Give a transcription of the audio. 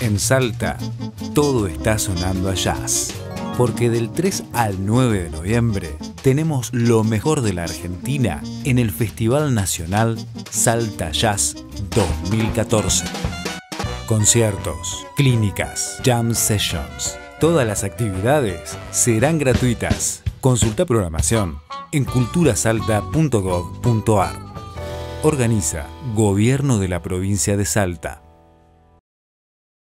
En Salta, todo está sonando a jazz. Porque del 3 al 9 de noviembre tenemos lo mejor de la Argentina en el Festival Nacional Salta Jazz 2014. Conciertos, clínicas, jam sessions. Todas las actividades serán gratuitas. Consulta programación en culturasalta.gov.ar. Organiza Gobierno de la Provincia de Salta.